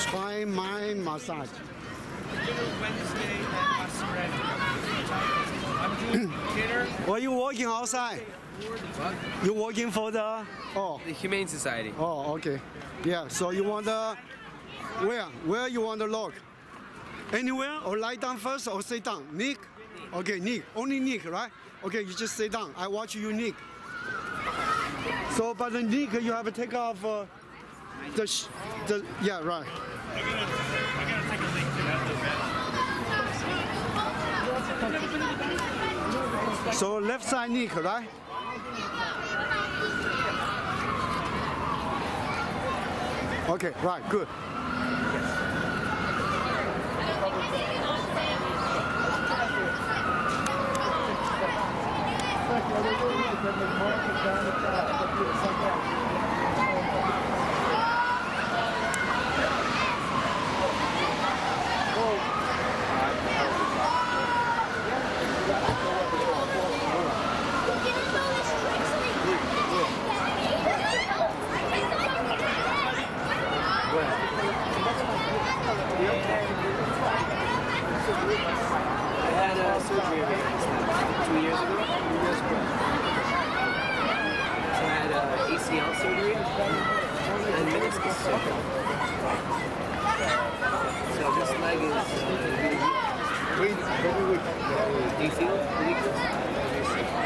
try my massage. Wednesday at I'm doing dinner. Are you working outside? You working for the The Humane Society. Oh, okay. Yeah. So you want the where you want to look? Anywhere or lie down first or sit down? Nick? Okay, Nick. Only Nick, right? Okay, you just sit down. I watch you, Nick. So, but the Nick, you have to take off yeah, right. I gotta take a leak to that. So left side Nick, right? Okay, right, good. I had surgery 2 years ago. So I had ACL surgery and meniscus surgery. So this leg is really weak. Do you feel weakness?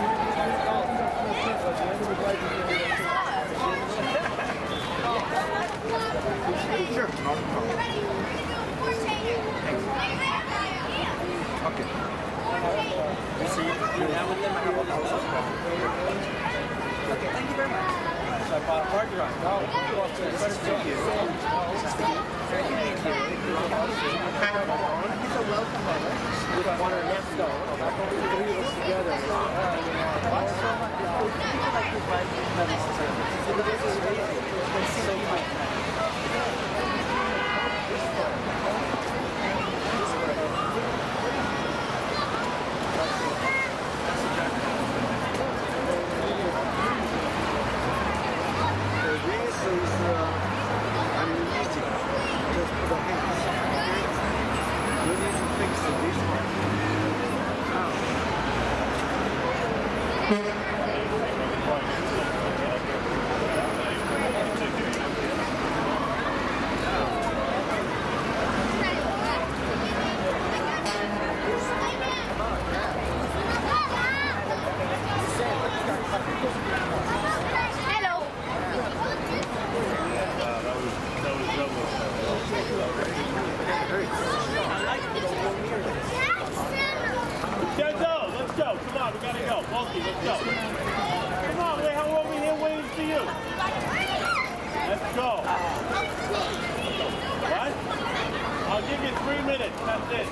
Sure. Okay. You see, you have with them, I have a house. Okay, thank you very much. So I bought a hard drive. It's a welcome letter with one or less go. Three of us together. Let's go. Come on, we gotta go. Bulky, let's go. Come on, we're over here waiting for you. Let's go. What? I'll give you 3 minutes. That's it.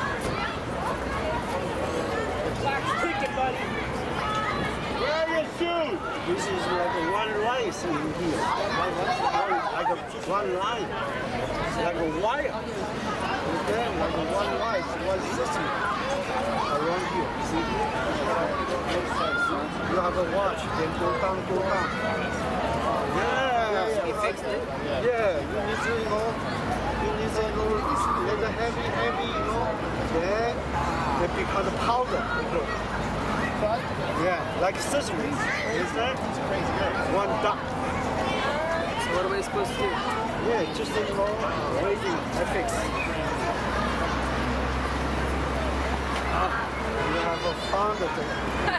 Clock's ticking, buddy. Where are your shoes? This is like one line in here. One line. Like a wire. Okay, like one line, one system around here. See? You have a watch, then go down. Yeah. You fixed it? Yeah, you need to, it's a little heavy, then they become the powder. Yeah, like sesame. Is that? One dot. So what am I supposed to do? Yeah, just waiting, FX. You have a founder there.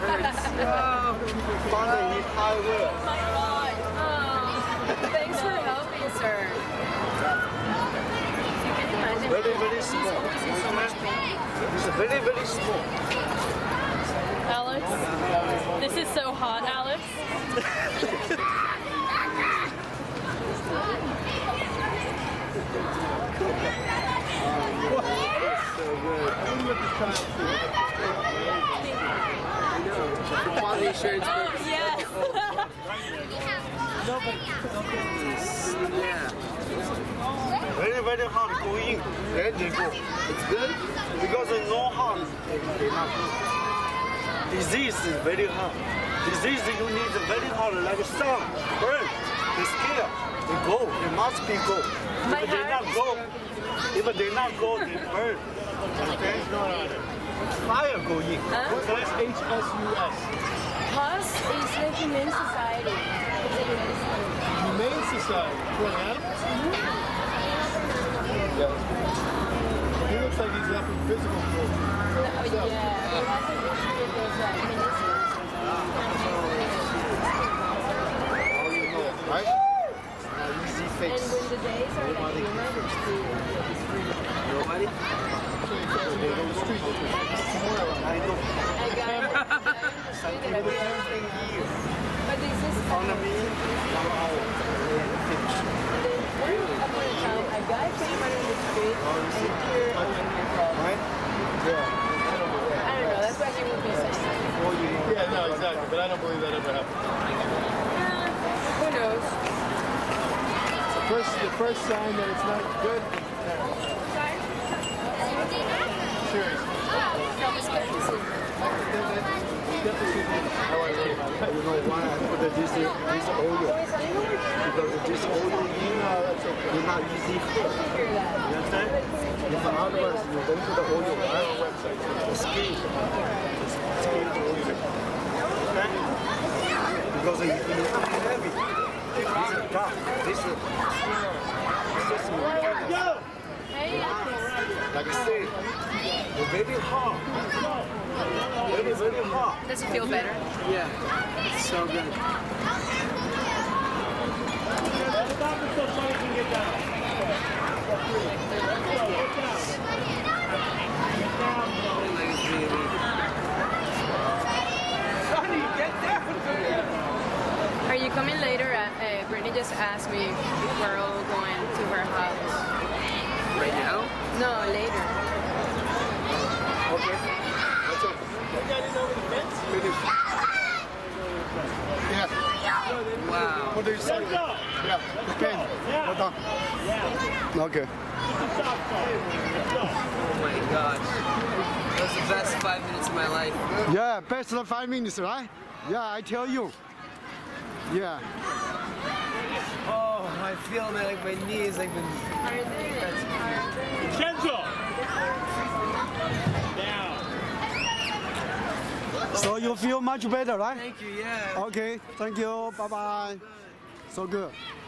Founder in high wheel. Oh my god. Oh. Thanks for helping, sir. Can you imagine? Very small. He's so much pain. It's very small. Alex, this is so hot, Alex. So good. Quality assurance. Yes. Yeah. Very hard to go in. Then they go. It's good? Because no harm. Disease is very hard. Disease you need very hard like sun, burn. They scared. They go. They must be go. My If they heart not is go, broken. if they not go, they burn. Okay? Fire go in. What's HSUS? Us is like humane society. It's a humane society. Humane Society. For animals? Yeah. He looks like he's up in physical form. Oh, yeah, he has an issue with his meniscus. All you know, right? Easy And fix. when the days are like humid, it's free. Nobody? They go to the street. I know. I got it. But this is a guy came out in the street and here Right? Yeah. I don't know, that's what he would be saying. Yeah, no, exactly. But I don't believe that ever happened. Who knows? The first sign that it's not good. Seriously. Self-skepticism. You know why I put this oil? Because this oil is not easy fit. Figure that. You understand? If otherwise you don't put the oil right on website, the skin. Skin oil. Okay? Because if you not heavy, this is dark. This is Hey, like I said, it's very hard. Very, very hard. does it feel better? Yeah. It's so good. Stop it so Sonny can get down. Like it's really. Are you coming later? Brittany just asked me if we're all going to her house. Right now? No, later. Okay. That's it. Finish. Yeah. Wow. What do you say? Yeah. Okay. Well done. Okay. Oh my gosh. That was the best 5 minutes of my life. Yeah, best of 5 minutes, right? Yeah, I tell you. Yeah. Oh, I feel that like my knees like been. Vincenzo! Down. So you feel much better, right? Thank you, yeah. Okay. Thank you. Bye bye. So good.